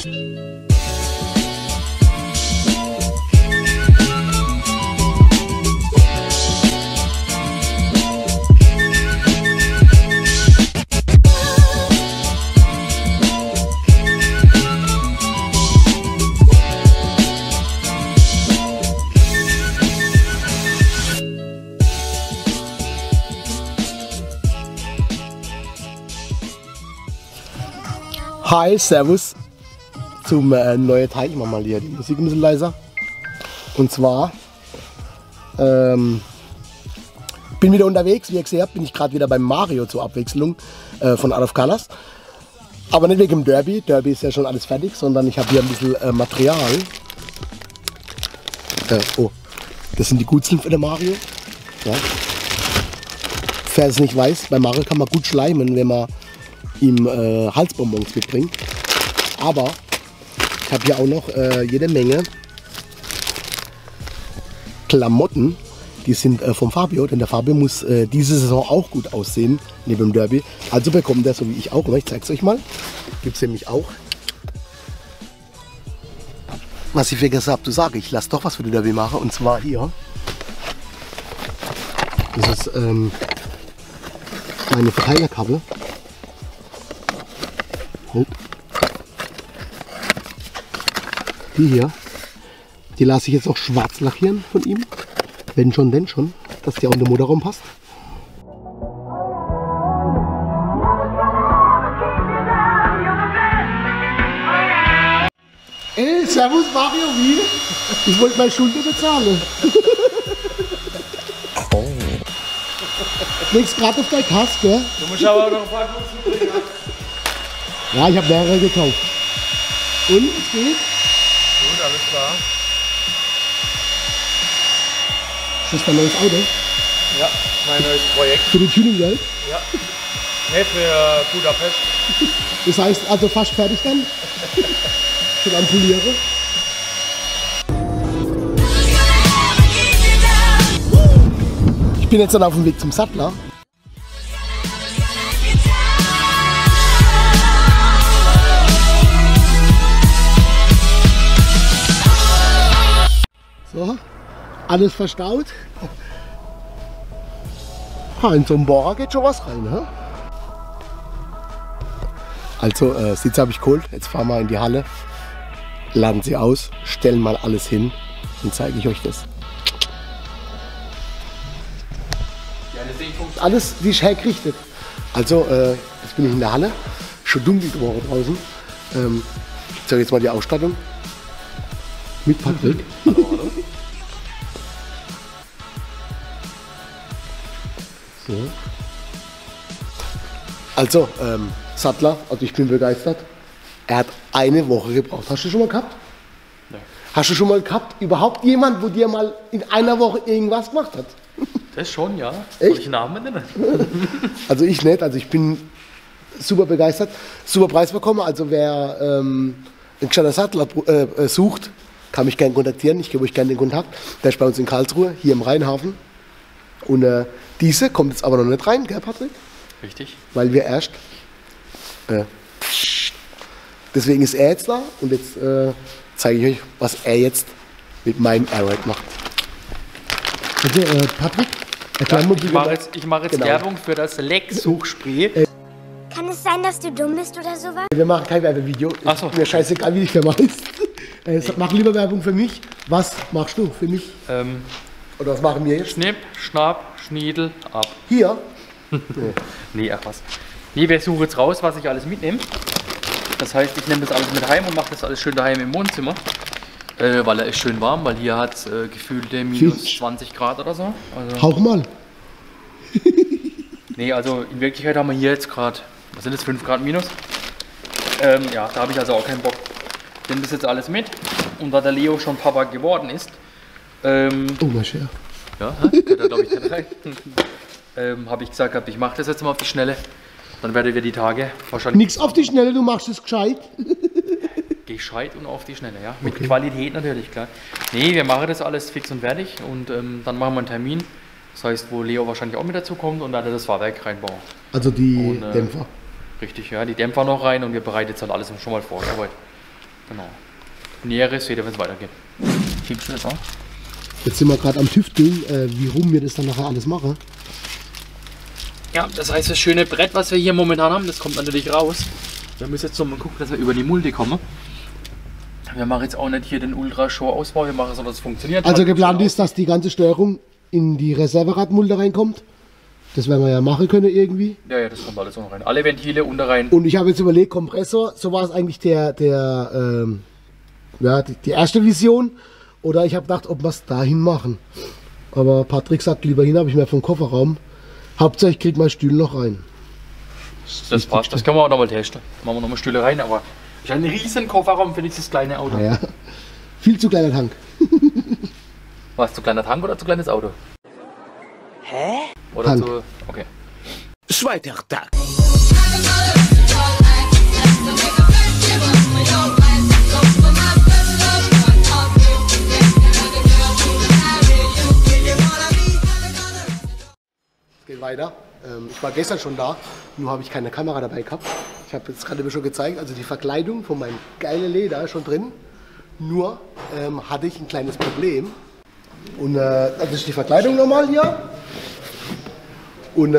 Hi, Servus zum neuen Teil. Ich mach mal hier die Musik ein bisschen leiser. Und zwar bin wieder unterwegs. Wie ihr gesehen habt, bin ich gerade wieder beim Mario zur Abwechslung von Out of Colors. Aber nicht wegen dem Derby. Derby ist ja schon alles fertig, sondern ich habe hier ein bisschen Material. Oh, das sind die Gutzeln für den Mario. Ja. Wer es nicht weiß, bei Mario kann man gut schleimen, wenn man ihm Halsbonbons mitbringt. Aber ich habe hier auch noch jede Menge Klamotten. Die sind vom Fabio, denn der Fabio muss diese Saison auch gut aussehen neben dem Derby. Also bekommt er, so wie ich auch, ich zeige es euch mal, gibt es nämlich auch. Was ich vergessen habe zu sagen, ich lasse doch was für den Derby machen, und zwar hier. Das ist meine Verteilerkappe. Die hier, die lasse ich jetzt noch schwarz lackieren von ihm. Wenn schon, denn schon, dass die auch in den Motorraum passt. Ey, servus Mario, wie? Ich wollte meine Schulden bezahlen. Oh. Legst gerade auf deine Kasse, gell? Du musst aber noch ein paar Kursen bringen. Ja, ich habe mehrere gekauft. Und, es geht? Gut, alles klar. Ist das dein neues Auto? Ja, mein neues Projekt. Für die Tuning-Welt? Ja. Ne, für Budapest. Das heißt, also fast fertig dann? Schon am Polieren? Ich bin jetzt dann auf dem Weg zum Sattler. So, alles verstaut. In so einen Bohrer geht schon was rein. Ne? Also, Sitz habe ich geholt. Jetzt fahren wir in die Halle, laden sie aus, stellen mal alles hin und zeige ich euch das. Alles wie ich hergerichtet. Also, jetzt bin ich in der Halle, schon dunkel geworden draußen. Ich zeige jetzt mal die Ausstattung mit Patrick. Hallo, hallo. So. Also, Sattler, also ich bin begeistert. Er hat eine Woche gebraucht. Hast du schon mal gehabt? Ja. Hast du schon mal gehabt, überhaupt jemand, wo dir mal in einer Woche irgendwas gemacht hat? Das schon, ja. Echt? Soll ich einen Namen nennen? Also ich nicht, also ich bin super begeistert. Super Preis bekommen, also wer einen gescheiter Sattler sucht, kann mich gerne kontaktieren. Ich gebe euch gerne den Kontakt. Der ist bei uns in Karlsruhe, hier im Rheinhafen. Und diese kommt jetzt aber noch nicht rein, gell Patrick? Richtig. Weil wir erst... deswegen ist er jetzt da und jetzt zeige ich euch, was er jetzt mit meinem Airride macht. Also Patrick, erklär mal bitte. Ich mache jetzt genau. Werbung für das Leck-Suchspray. Kann es sein, dass du dumm bist oder sowas? Wir machen kein Werbevideo. Ach so. Mir scheißegal, wie die Firma ist. Mach lieber Werbung für mich. Was machst du für mich? Oder was machen wir jetzt? Schnipp, Schnapp, Schniedel, ab. Hier? Nee, ach was. Nee, wir suchen jetzt raus, was ich alles mitnehme. Das heißt, ich nehme das alles mit heim und mache das alles schön daheim im Wohnzimmer. Weil er ist schön warm, weil hier hat es gefühlte minus 20 Grad oder so. Also, Hauch mal. nee, also in Wirklichkeit haben wir hier jetzt gerade, was sind das, 5 Grad minus? Ja, da habe ich also auch keinen Bock. Ich nehme das jetzt alles mit. Und da der Leo schon Papa geworden ist, oh, mein Scher. ja, gehört da glaube ich nicht rein. Habe ich gesagt, ich mache das jetzt mal auf die Schnelle. Dann werdet ihr die Tage wahrscheinlich... Nix auf die Schnelle, du machst es gescheit. Gescheit und auf die Schnelle, ja. Mit Qualität natürlich, klar. Nee, wir machen das alles fix und fertig und dann machen wir einen Termin. Das heißt, wo Leo wahrscheinlich auch mit dazu kommt und dann das Fahrwerk reinbauen. Also die Dämpfer. Richtig, ja, die Dämpfer noch rein und wir bereiten jetzt halt alles schon mal vor. Soweit. Genau. Näheres seht ihr, wenn es weitergeht. Schiebst du das auch? Jetzt sind wir gerade am Tüfteln, wie rum wir das dann nachher alles machen. Ja, das heißt, das schöne Brett, was wir hier momentan haben, das kommt natürlich raus. Wir müssen jetzt noch mal gucken, dass wir über die Mulde kommen. Wir machen jetzt auch nicht hier den Ultra-Show-Ausbau, wir machen so, dass es funktioniert. Also geplant ist, dass die ganze Steuerung in die Reserveradmulde reinkommt. Das werden wir ja machen können irgendwie. Ja, das kommt alles auch noch rein. Alle Ventile unter rein. Und ich habe jetzt überlegt, Kompressor, so war es eigentlich die erste Vision. Oder ich habe gedacht, ob wir es dahin machen. Aber Patrick sagt, lieber hin, habe ich mir vom Kofferraum. Hauptsache ich kriege meinen Stuhl noch rein. Das passt, das können wir auch nochmal testen. Machen wir nochmal Stühle rein, aber ich habe einen riesen Kofferraum für dieses kleine Auto. Ja. Viel zu kleiner Tank. Was, zu kleiner Tank oder zu kleines Auto? Hä? Oder Tank. zu. Okay. Zweiter Tag. Geht weiter. Ich war gestern schon da, nur habe ich keine Kamera dabei gehabt. Ich habe jetzt gerade schon gezeigt, also die Verkleidung von meinem geilen Leder ist schon drin. Nur hatte ich ein kleines Problem. Und das ist die Verkleidung nochmal hier. Und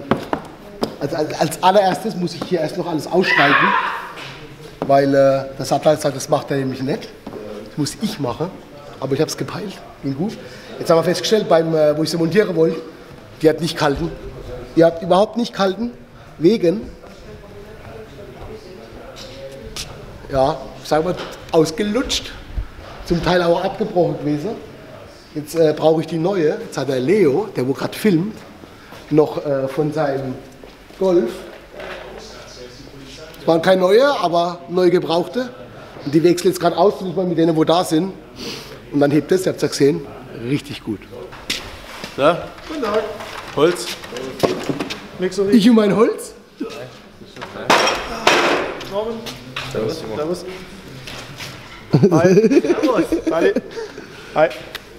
als allererstes muss ich hier erst noch alles ausschneiden, weil der Sattler sagt, das macht er nämlich nicht. Das muss ich machen, aber ich habe es gepeilt, ging gut. Jetzt haben wir festgestellt, wo ich sie montieren wollte, die hat nicht gehalten. Die hat überhaupt nicht gehalten, wegen, ja, sagen wir, ausgelutscht, zum Teil auch abgebrochen gewesen. Jetzt brauche ich die neue. Jetzt hat der Leo, der wo gerade filmt, noch von seinem Golf. Es waren keine neue, aber neu gebrauchte. Und die wechselt jetzt gerade aus, mal mit denen, wo da sind. Und dann hebt es, ihr habt es ja gesehen, richtig gut. Ja? Guten Tag. Holz. Nix so Ich und mein Holz. Servus. Servus. Hi. Servus. Hi. Hi.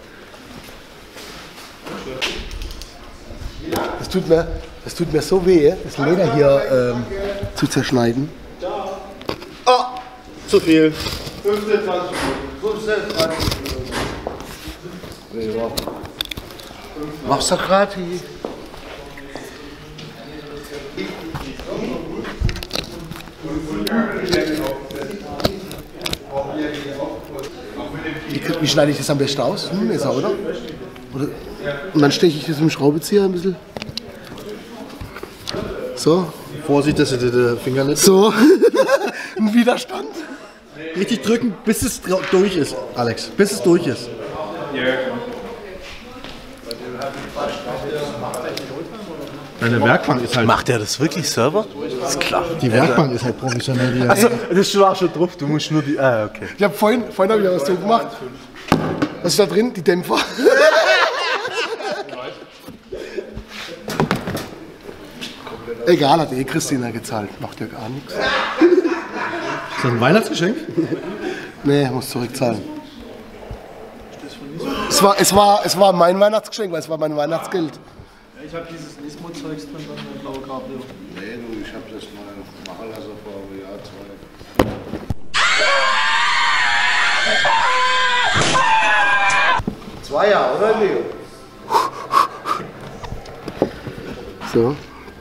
Das tut mir so weh, das Leder hier zu zerschneiden. Ah, zu viel. 15, 20 Minuten. 15, 20 Minuten. Machst du gerade hier? Wie schneide ich das am besten aus? Mit dem Messer, oder? Und dann steche ich das mit dem Schraubenzieher ein bisschen. So. Vorsicht, dass du den Finger nicht. So. Ein Widerstand. Richtig drücken, bis es durch ist, Alex. Bis es durch ist. Deine Werkbank ist halt. Macht der das wirklich selber? ist klar. Die Werkbank ist halt professionell. Die Also, das war schon drauf, du musst nur die. Ah, okay. Ich habe vorhin habe ich ja was so gemacht. Was ist da drin? Die Dämpfer. Egal, hat eh Christina gezahlt. Macht ja gar nichts. Ist das ein Weihnachtsgeschenk? Nee, muss zurückzahlen. Es war mein Weihnachtsgeschenk, weil es war mein Weihnachtsgeld. Ich habe dieses Nismo-Zeugs drin, dann eine blaue Cabrio. Nee, du, ich habe das mal machen lassen vor einem Jahr, 2 Jahre, oder Leo? So.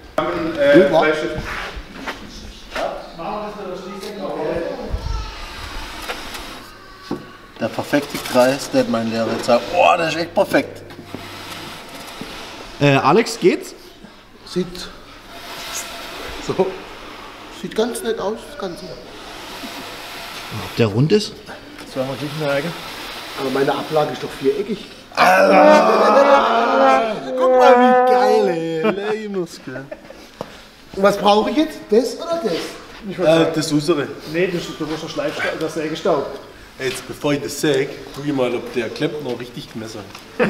Der perfekte Kreis, der hat mein Lehrer gesagt, oh, das ist echt perfekt. Alex, geht's? Sieht ganz nett aus, das Ganze. Ob der rund ist? So haben wir nicht in der Ecke. Aber meine Ablage ist doch viereckig. Guck mal, wie geil, ey. Leihmuskel. Und was brauche ich jetzt? Das oder das? Das unsere. Nee, du musst noch Schleifstaub, das Sägestaub. Jetzt, bevor ich das säge, guck ich mal, ob der Klempner richtig gemessen hat.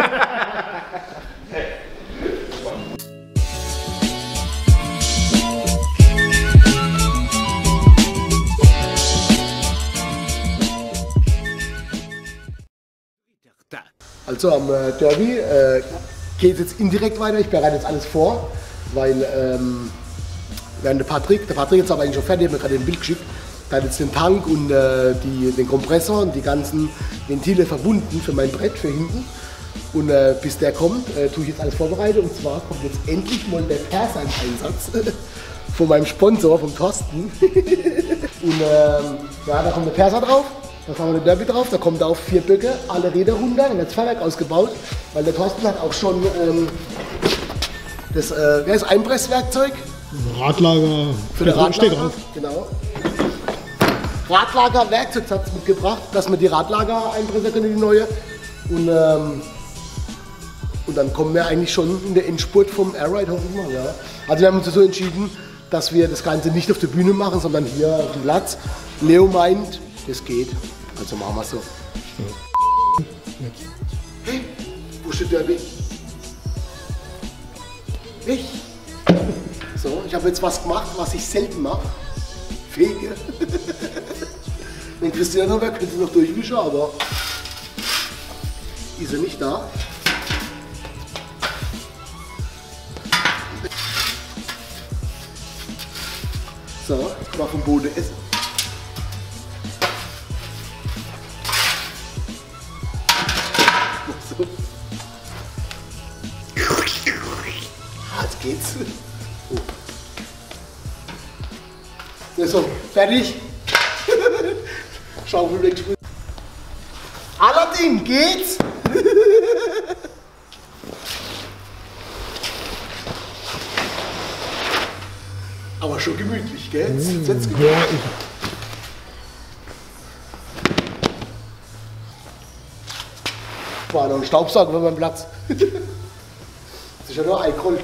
Also am Derby geht es jetzt indirekt weiter. Ich bereite jetzt alles vor, weil während der Patrick jetzt aber eigentlich schon fertig, hat mir gerade ein Bild geschickt, Da hat jetzt den Tank und den Kompressor und die ganzen Ventile verbunden für mein Brett für hinten. Und bis der kommt, tue ich jetzt alles vorbereitet. Und zwar kommt jetzt endlich mal der Perser im Einsatz von meinem Sponsor, vom Thorsten. Und ja, da kommt der Perser drauf, da fahren wir den Derby drauf, da kommt auf 4 Böcke, alle Räder runter, dann wird das Fahrwerk ausgebaut. Weil der Thorsten hat auch schon das Einpresswerkzeug. Radlager. Für den Radlager, genau. Radlager, Werkzeugsatz mitgebracht, dass wir die Radlager einpressen können, die neue. Und dann kommen wir eigentlich schon in der Endspurt vom Airride, hoffe ich mal. Ja. Also wir haben uns so entschieden, dass wir das Ganze nicht auf der Bühne machen, sondern hier auf dem Platz. Leo meint, das geht. Also machen wir es so. Hey, wo steht der Weg? Ich? So, ich habe jetzt was gemacht, was ich selten mache. Fege. Wenn Christian noch wäre, könnte sie noch durchwischen, aber ist er nicht da. So, ich mal vom Boden essen. So. Jetzt geht's. Oh. So, fertig. Schaufel wegsprühen. Allerdings geht's. Aber schon gemütlich, gell? Jetzt gemütlich. War noch ein Staubsauger für meinen Platz. Das ist ja nur eingerollt.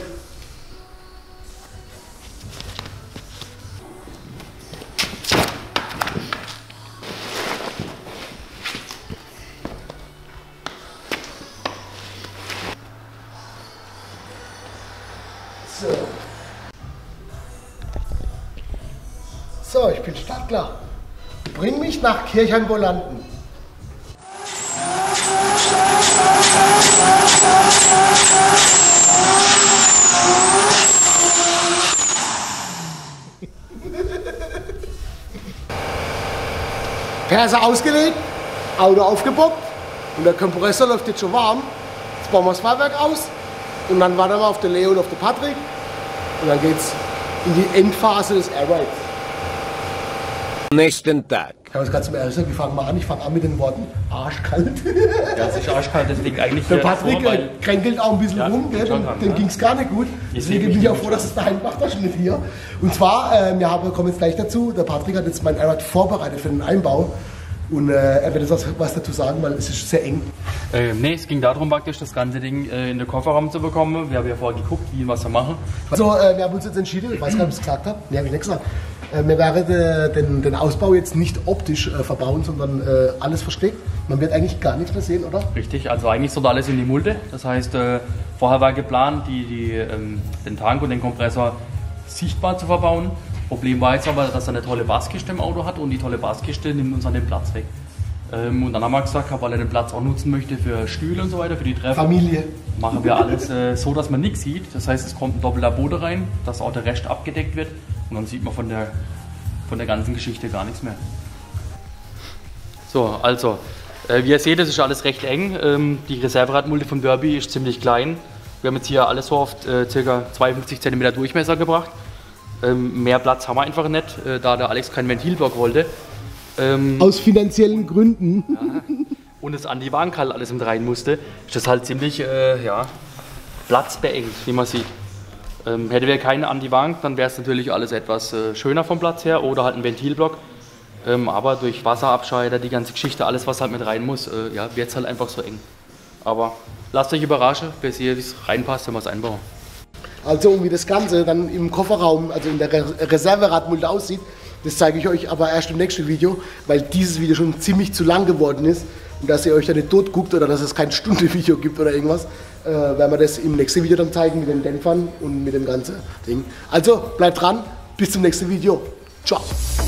So, ich bin startklar. Bring mich nach Kirchheim-Bolanden. Perser ausgelegt, Auto aufgebockt und der Kompressor läuft jetzt schon warm. Jetzt bauen wir das Fahrwerk aus und dann warten wir auf den Leo und auf den Patrick und dann geht's in die Endphase des Airrides. Nächsten Tag. Ich habe es gerade zum ersten Mal, wir fangen mal an. Ich fange an mit den Worten arschkalt. Ja, es ist arschkalt, das liegt eigentlich Der hier Patrick vor, weil kränkelt auch ein bisschen Ja, rum, gell? schon dran, Dem ja. ging es gar nicht gut. Deswegen bin ich auch froh, dass es daheim macht, das nicht hier. Und zwar, wir kommen jetzt gleich dazu, der Patrick hat jetzt mein Airride vorbereitet für den Einbau. Und er wird jetzt was dazu sagen, weil es ist sehr eng. Nee, es ging darum praktisch, das ganze Ding in den Kofferraum zu bekommen. Wir haben ja vorher geguckt, wie was wir machen. Also, wir haben uns jetzt entschieden, ich weiß gar nicht, ob ich es gesagt habe. Nee, habe ich nicht gesagt. Wir werden den Ausbau jetzt nicht optisch verbauen, sondern alles versteckt. Man wird eigentlich gar nichts mehr sehen, oder? Richtig, also eigentlich soll alles in die Mulde. Das heißt, vorher war geplant, den Tank und den Kompressor sichtbar zu verbauen. Problem war jetzt aber, dass er eine tolle Basskiste im Auto hat und die tolle Basskiste nimmt uns an den Platz weg. Und dann haben wir gesagt, weil er den Platz auch nutzen möchte für Stühle und so weiter, für die Treffen. Familie. Machen wir alles so, dass man nichts sieht. Das heißt, es kommt ein doppelter Boden rein, dass auch der Rest abgedeckt wird und dann sieht man von der ganzen Geschichte gar nichts mehr. So, also, wie ihr seht, das ist alles recht eng. Die Reserveradmulde vom Derby ist ziemlich klein. Wir haben jetzt hier alles so auf ca. 52 cm Durchmesser gebracht. Mehr Platz haben wir einfach nicht, da der Alex keinen Ventilblock wollte. Aus finanziellen Gründen. Ja, und es an die Wagenkalt alles mit rein musste, ist das halt ziemlich platzbeengt, wie man sieht. Hätte wir keine an die Wagen, dann wäre es natürlich alles etwas schöner vom Platz her oder halt ein Ventilblock. Aber durch Wasserabscheider, die ganze Geschichte, alles was halt mit rein muss, wird es halt einfach so eng. Aber lasst euch überraschen, bis ihr es reinpasst, wenn wir es einbauen. Also und wie das Ganze dann im Kofferraum, also in der Reserveradmulde aussieht, das zeige ich euch aber erst im nächsten Video, weil dieses Video schon ziemlich zu lang geworden ist und dass ihr euch da nicht tot guckt oder dass es kein Stunde-Video gibt oder irgendwas, werden wir das im nächsten Video dann zeigen mit den Dämpfern und mit dem ganzen Ding. Also bleibt dran, bis zum nächsten Video. Ciao.